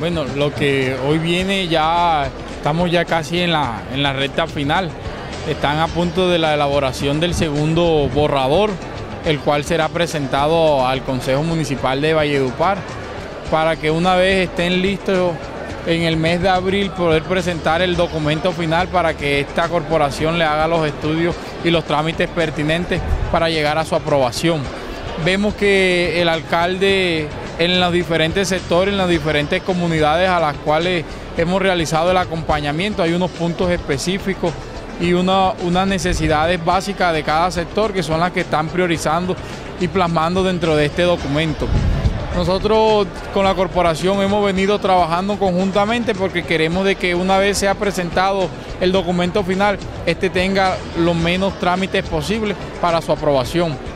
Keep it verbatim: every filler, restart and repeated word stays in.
Bueno, lo que hoy viene ya, estamos ya casi en la, en la recta final. Están a punto de la elaboración del segundo borrador, el cual será presentado al Consejo Municipal de Valledupar, para que una vez estén listos en el mes de abril poder presentar el documento final para que esta corporación le haga los estudios y los trámites pertinentes para llegar a su aprobación. Vemos que el alcalde en los diferentes sectores, en las diferentes comunidades a las cuales hemos realizado el acompañamiento, hay unos puntos específicos y una, unas necesidades básicas de cada sector que son las que están priorizando y plasmando dentro de este documento. Nosotros con la corporación hemos venido trabajando conjuntamente porque queremos de que una vez sea presentado el documento final, este tenga los menos trámites posibles para su aprobación.